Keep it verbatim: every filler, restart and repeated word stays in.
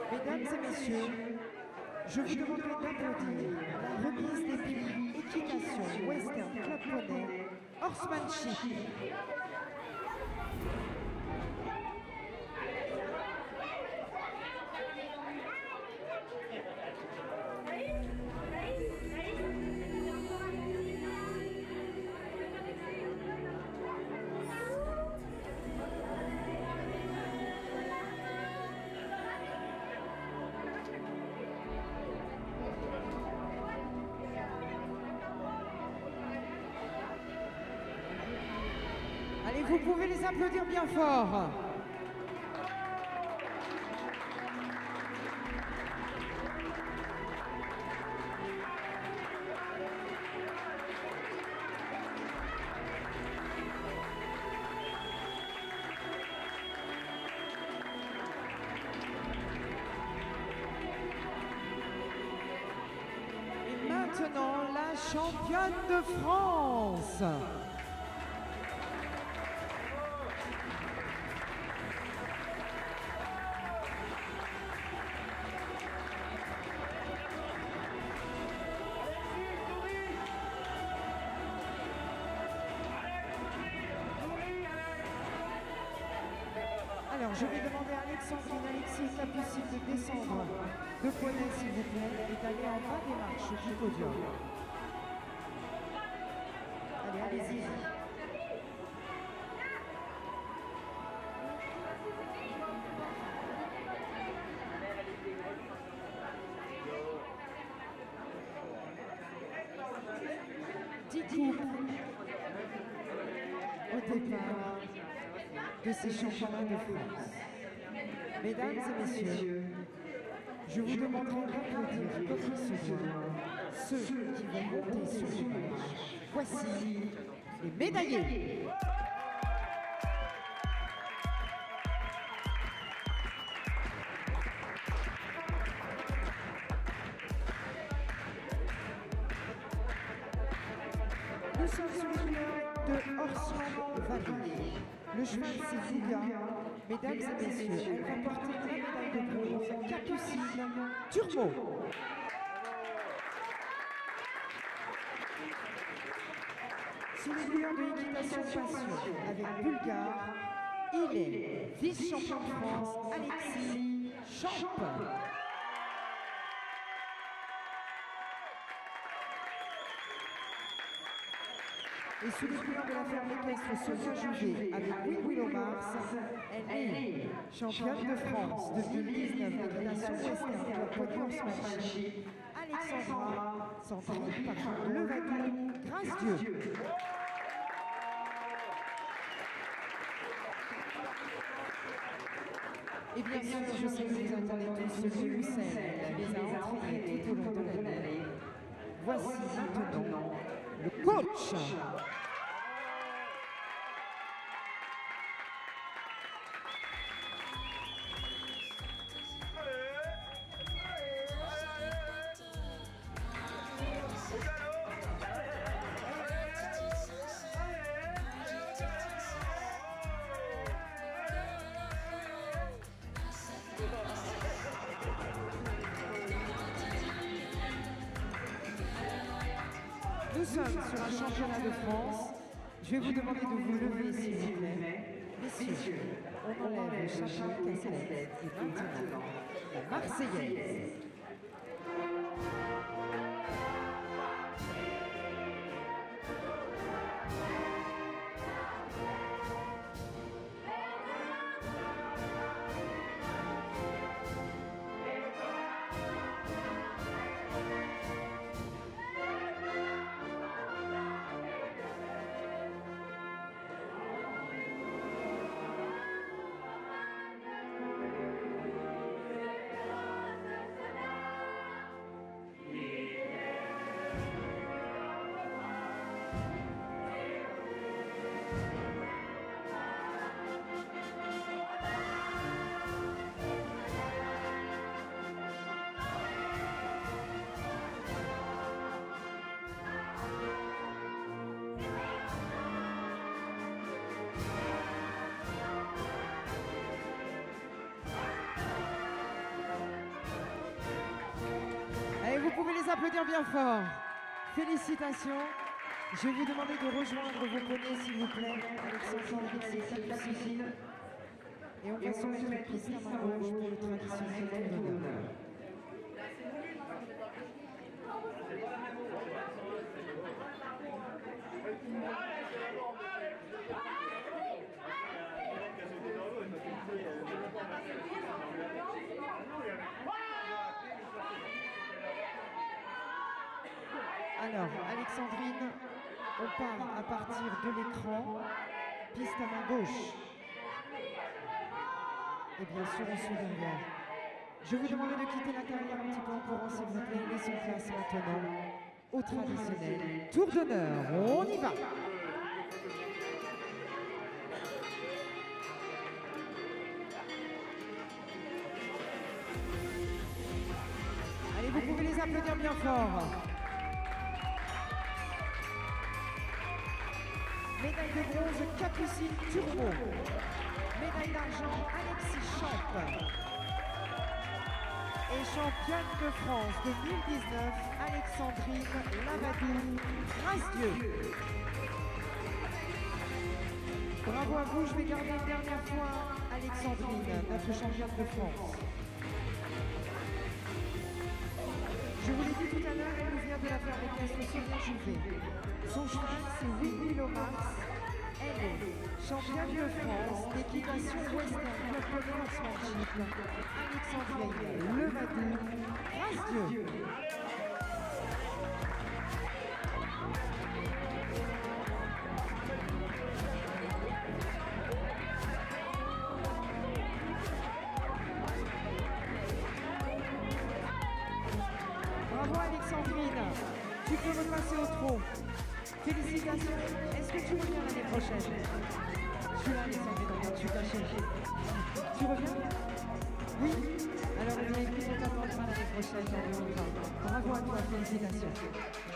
Mesdames et messieurs, je vous demanderai d'applaudir la remise des prix Équitation Western Club Poney Horsemanship. Allez, vous pouvez les applaudir bien fort. Et maintenant, la championne de France. Alors, je vais demander à Alexandrine, Alexis, est-ce possible de descendre de poney, s'il vous plaît, et d'aller en bas des marches du podium. Allez, allez-y. Dix coupes au départ de ces championnats de France. Mesdames et messieurs, je vous demanderai d'applaudir comme il se doit ceux qui vont monter sur les marches. Voici les médaillés. Nous sommes sur le couleurs de Horseman Valley. Le cheval, c'est Fouga. Mesdames et messieurs, elle va porter la médaille de bronze Capucine Turbo. Sous les couleurs de l'équitation passion avec Bulgare, il est vice-champion de France Alexis Champ. Et sous les couleurs de la ferme équestre Sonia Jouvet avec Will Willow Mars, elle est championne de France de deux mille dix-neuf d'équitation western club poney horsemanship, Alexandra, centrée par Levadou, Grâce Dieu. Et bien sûr, je sais que vous attendez tous celui ou celle qui les a entraînés tout au long de l'année. Voici maintenant le coach. Nous sommes sur un championnat de France. Je vais vous demander de vous lever, s'il vous plaît. Messieurs, on enlève le chapeau, casquette et maintenant la Marseillaise. les applaudir bien fort. Félicitations. Je vais vous demander de rejoindre vos poneys, s'il vous plaît, Alexandrine et Capucine. Et on va se mettre piste à main gauche pour le traditionnel tour d'honneur. Alors, Alexandrine, on part à partir de l'écran, piste à main gauche. Et bien sûr, on suit derrière. Je vous demande de quitter la carrière un petit peu en courant, s'il vous plaît. Laissons place maintenant au traditionnel tour d'honneur. On y va! Allez, vous pouvez les applaudir bien fort. Médaille de bronze, Capucine Turbo. Médaille d'argent, Alexis Champ. Et championne de France deux mille dix-neuf, Alexandrine Lavadou, Grâce-Dieu. Bravo à vous, je vais garder une dernière fois Alexandrine, notre championne de France. Je vous l'ai dit tout à l'heure, elle nous vient de la ferme équestre Sonia Jouvet. Son cheval, c'est Will Willow-Mars. Elle est championne de France d'équitation western club poney horsemanship. Alexandrine Lavadou, Grâce-Dieu. Bravo Alexandrine, tu peux repasser au trot. Félicitations. Est-ce que tu reviens l'année prochaine? Je suis là Alexandrine, regarde, je suis cachée. Tu reviens? Oui? Alors eh bien écoute, on t'attendra l'année prochaine dans le vingt. Bravo à toi, félicitations.